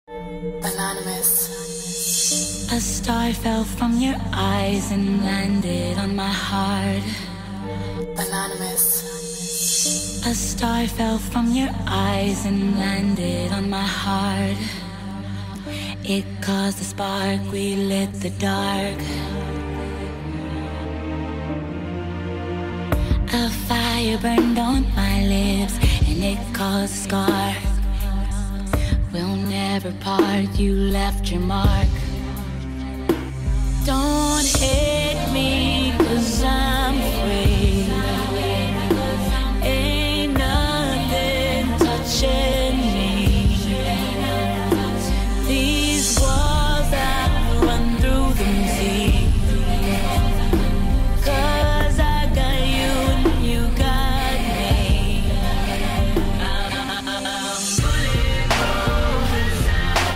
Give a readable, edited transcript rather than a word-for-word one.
Anonymous. A star fell from your eyes and landed on my heart. Anonymous. A star fell from your eyes and landed on my heart. It caused a spark, we lit the dark. A fire burned on my lips and it caused a scar. We'll never part, you left your mark. Don't hesitate.